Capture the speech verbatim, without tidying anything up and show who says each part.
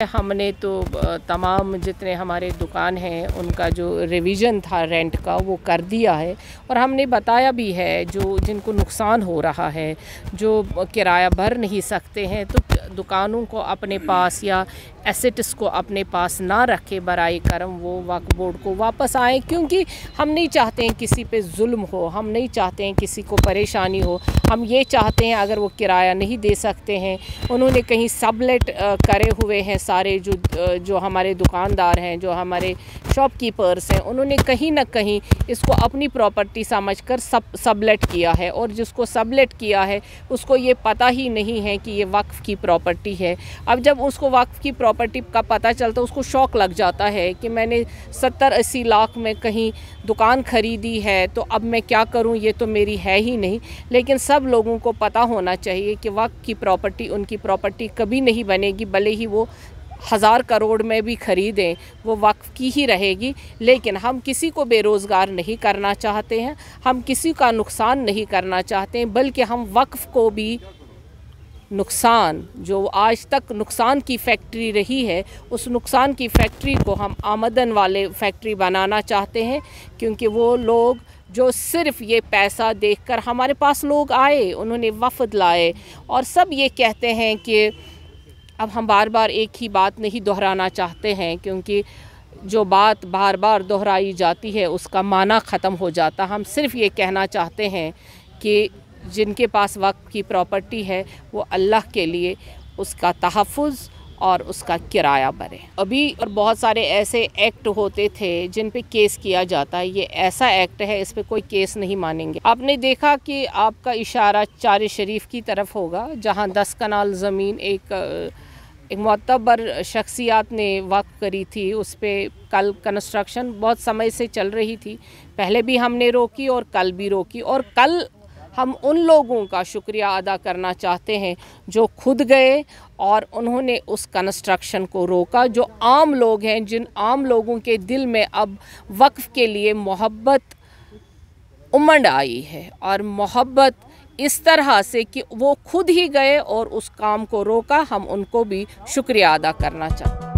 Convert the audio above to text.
Speaker 1: हमने तो तमाम जितने हमारे दुकान हैं उनका जो रिवीजन था रेंट का वो कर दिया है और हमने बताया भी है जो जिनको नुकसान हो रहा है, जो किराया भर नहीं सकते हैं, तो दुकानों को अपने पास या एसेट्स को अपने पास ना रखे, बराए करम वो वक्फ बोर्ड को वापस आए, क्योंकि हम नहीं चाहते हैं किसी पे जुल्म हो, हम नहीं चाहते हैं किसी को परेशानी हो। हम ये चाहते हैं अगर वो किराया नहीं दे सकते हैं, उन्होंने कहीं सबलेट करे हुए हैं, सारे जो जो हमारे दुकानदार हैं, जो हमारे शॉपकीपर्स हैं, उन्होंने कहीं ना कहीं इसको अपनी प्रॉपर्टी समझकर सब सबलेट किया है और जिसको सबलेट किया है उसको ये पता ही नहीं है कि ये वक्फ़ की प्रॉपर्टी है। अब जब उसको वक्फ़ की प्रॉपर्टी का पता चलता है उसको शौक़ लग जाता है कि मैंने सत्तर अस्सी लाख में कहीं दुकान ख़रीदी है तो अब मैं क्या करूं, ये तो मेरी है ही नहीं। लेकिन सब लोगों को पता होना चाहिए कि वक्फ़ की प्रॉपर्टी उनकी प्रॉपर्टी कभी नहीं बनेगी, भले ही वो हज़ार करोड़ में भी ख़रीदें, वो वक्फ़ की ही रहेगी। लेकिन हम किसी को बेरोज़गार नहीं करना चाहते हैं, हम किसी का नुकसान नहीं करना चाहते हैं, बल्कि हम वक्फ़ को भी नुकसान, जो आज तक नुकसान की फैक्ट्री रही है, उस नुकसान की फैक्ट्री को हम आमदन वाले फैक्ट्री बनाना चाहते हैं। क्योंकि वो लोग जो सिर्फ़ ये पैसा देखकर हमारे पास लोग आए, उन्होंने वफ़द लाए और सब ये कहते हैं कि अब हम बार बार एक ही बात नहीं दोहराना चाहते हैं, क्योंकि जो बात बार बार दोहराई जाती है उसका माना ख़त्म हो जाता। हम सिर्फ़ ये कहना चाहते हैं कि जिनके पास वक्फ़ की प्रॉपर्टी है वो अल्लाह के लिए उसका तहफ़्फ़ुज़ और उसका किराया भरे। अभी और बहुत सारे ऐसे एक्ट होते थे जिन पे केस किया जाता है, ये ऐसा एक्ट है इस पे कोई केस नहीं मानेंगे। आपने देखा कि आपका इशारा चार शरीफ की तरफ होगा, जहाँ दस कनाल ज़मीन एक एक मोतबर शख्सियात ने वक्फ करी थी, उस पर कल कंस्ट्रक्शन बहुत समय से चल रही थी। पहले भी हमने रोकी और कल भी रोकी, और कल हम उन लोगों का शुक्रिया अदा करना चाहते हैं जो खुद गए और उन्होंने उस कंस्ट्रक्शन को रोका। जो आम लोग हैं, जिन आम लोगों के दिल में अब वक्फ के लिए मोहब्बत उमड़ आई है, और मोहब्बत इस तरह से कि वो खुद ही गए और उस काम को रोका, हम उनको भी शुक्रिया अदा करना चाहते हैं।